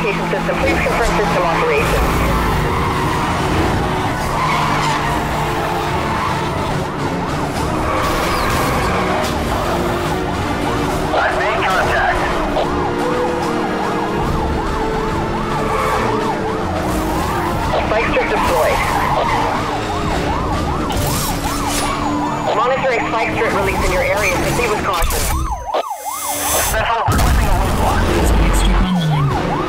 communication system. Please confirm system operation. I've made contact. Spike strip deployed. Monitoring spike strip release in your area. Proceed with caution. Central requesting a roadblock. Spike strip online.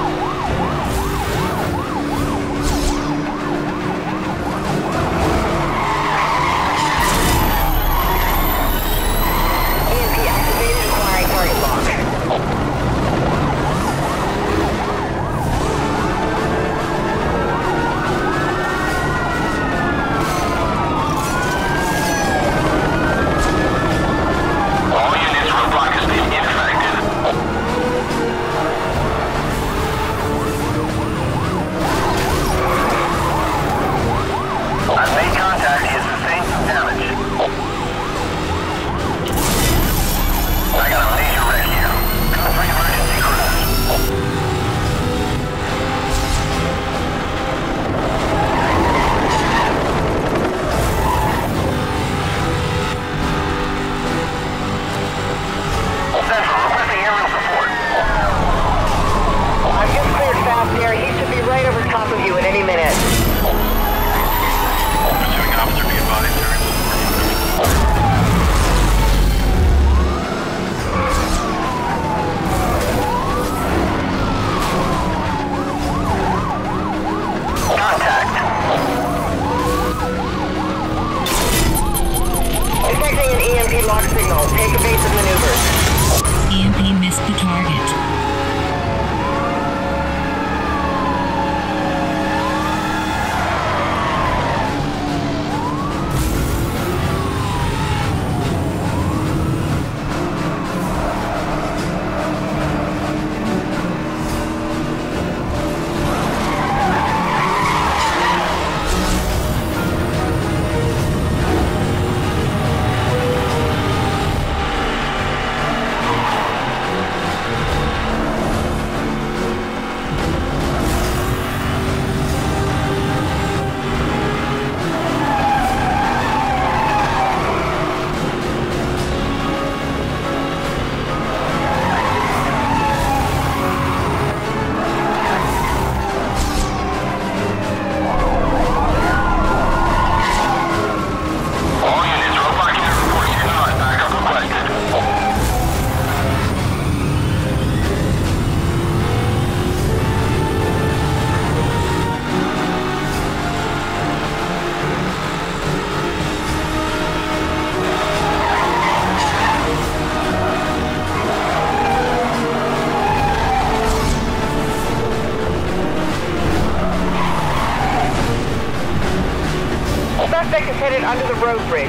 EMP activated, acquiring target lock. All units, roadblock has been infected. I've made contact. He has sustained some damage. I got a major wreck here. Code 3 emergency cruise. Central requesting aerial support. I've just cleared fast air. He should be right over top of you in any minute. Pursuing officer, be advised. Aerial support. Contact. Detecting an EMP lock signal. Take evasive maneuvers. EMP missed the target. All units, roadblock unit reports here not. Backup requested. Suspect is headed under the road bridge.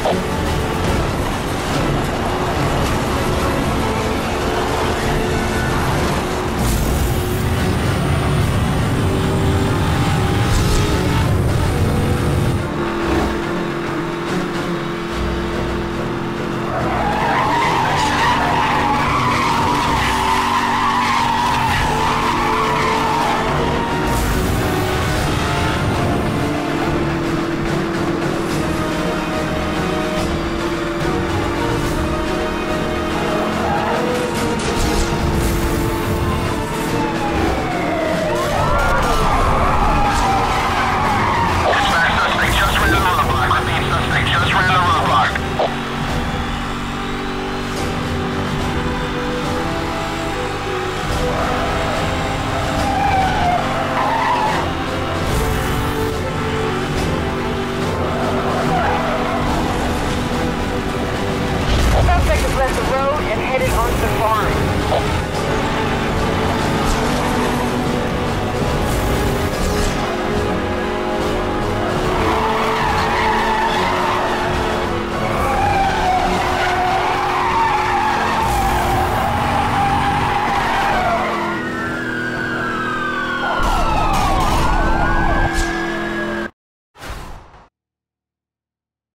Dispatch, suspect just ran the roadblock. Repeat, suspect just ran the roadblock. Suspect has left the road and headed onto the farm.